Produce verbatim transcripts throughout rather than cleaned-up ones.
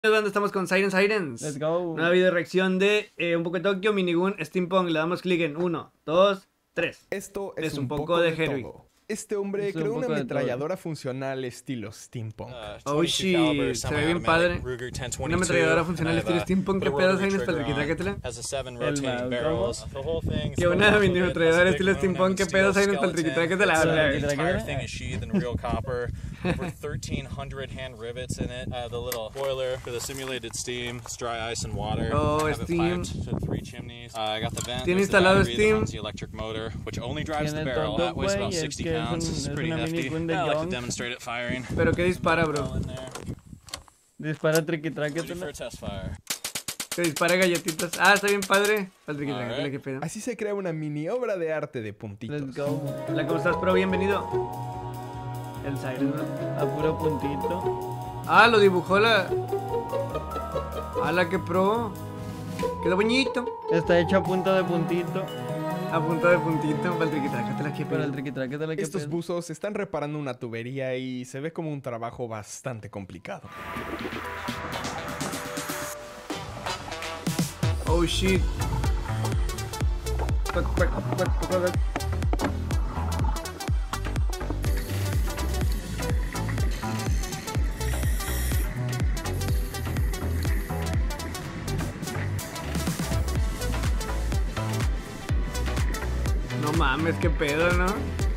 Banda, estamos con Siren Sirens. Let's go. Nueva video reacción de eh, un poco de Tokio, Minigun, Steampunk. Le damos clic en uno, dos, tres. Esto es, Es un, un poco, poco de de, Heroic. todo. Este hombre Es un creó una poco de ametralladora funcional estilo steampunk. Oh shit, se ve bien padre. Una ametralladora funcional estilo Steampunk. ¿Qué pedo, Sirens? Paltriquitráquetela. Que una mini ametralladora estilo Steampunk. ¿Qué pedo, Sirens? Paltriquitráquetela. Over thirteen hundred hand rivets in it. Uh, the little boiler for the simulated steam. It's dry ice and water. Oh, I have steam. it piped to three chimneys. Uh, I got the vent. Tiene There's the instalado battery that Steam. runs the electric motor, which only drives the Tiene barrel. todo, That weighs about güey, es sixty que es pounds. un- It's es pretty una hefty. minigun de I like to Young. demonstrate it firing. Pero que dispara, All bro. in there. Dispara Ready for triquitráquetela. a test fire. Que dispara galletitas. Ah, está bien padre. Paltriquitráquetela, Alright. ¿qué pedo? Así se crea una mini obra de arte de puntitos. Let's go. Hola, ¿cómo estás, pro? Bienvenido. El Siren, ¿no? A puro puntito. Ah, lo dibujó la... ¡Hala, qué pro! Quedó bonito. Está hecho a punta de puntito. A punto de puntito. Paltriquitráquetela, ¿qué Para el pedo? triquitráquetela que Estos pedo. buzos están reparando una tubería y se ve como un trabajo bastante complicado. Oh shit. Cuac, cuac, cuac, cuac, cuac. No mames, qué pedo, ¿no?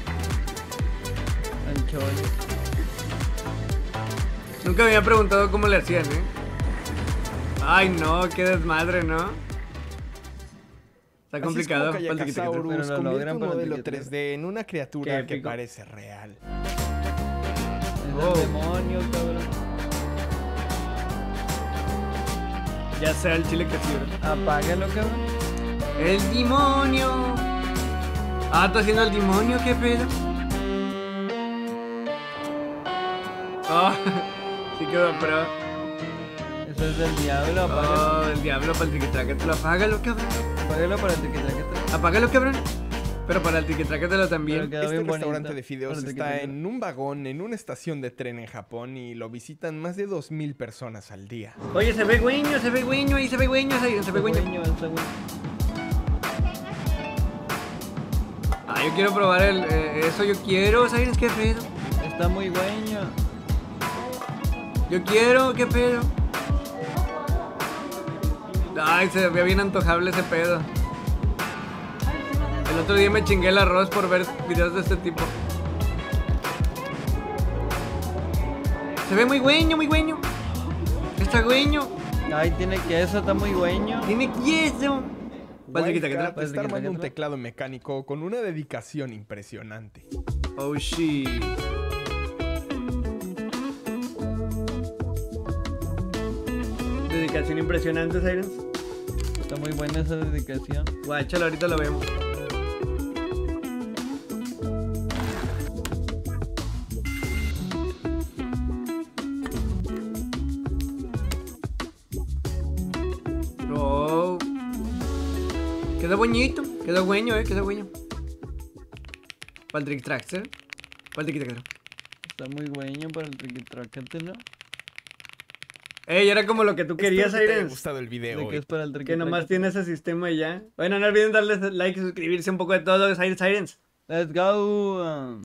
El chollo. Nunca me había preguntado cómo le hacían, ¿eh? Ay, no, qué desmadre, ¿no? Está complicado. Así es como Paltriquitráquetela. Kayasaurus Pero lo convierte logran un para el modelo triquitráquetela. tres D en una criatura Qué que épico. parece real. Es Oh. el demonio, cabrón. Ya sea el chile que sirve. Apágalo, cabrón. El demonio. Ah, está haciendo el demonio, qué pedo. Oh, sí quedó pro. Eso es del diablo, apágalo. Oh, el diablo para el triquitráquetelo. Apágalo, cabrón. Apágalo para el triquitráquetela. Apágalo, cabrón. Pero para el triquitráquetelo también. Pero quedó Este bien restaurante bonito. de fideos Para el está triquitráquetela. en un vagón en una estación de tren en Japón y lo visitan más de dos mil personas al día. Oye, se ve güeño, se ve güeño, ahí se ve güeño, se, se ve güeño. Güeño, está güey. Ah, yo quiero probar el... eh, eso yo quiero, ¿sabes qué pedo? Está muy güeño. Yo quiero, ¿qué pedo? Ay, se veía bien antojable ese pedo. El otro día me chingué el arroz por ver videos de este tipo. Se ve muy güeño, muy güeño. Está güeño. Ay, tiene queso, está muy güeño. Tiene queso. Paltriquitráquetela. Wildcat está armando un teclado mecánico con una dedicación impresionante. Oh shit. Dedicación impresionante, Sirens. Está muy buena esa dedicación. Guáchalo, ahorita lo vemos. Oh. Quedó bonito, quedó güeño, eh, quedó güeño. Paltrick Traxter. Paltrick Traxter. Está muy güeño para el triquitráquetela. Ey, era como lo que tú querías, Espero que te haya Sirens. gustado el video De que hoy. es para el Que triquitráquetela. nomás tiene ese sistema y ya. Bueno, no olviden darle like y suscribirse un poco de todo, Sirens. Let's go. um,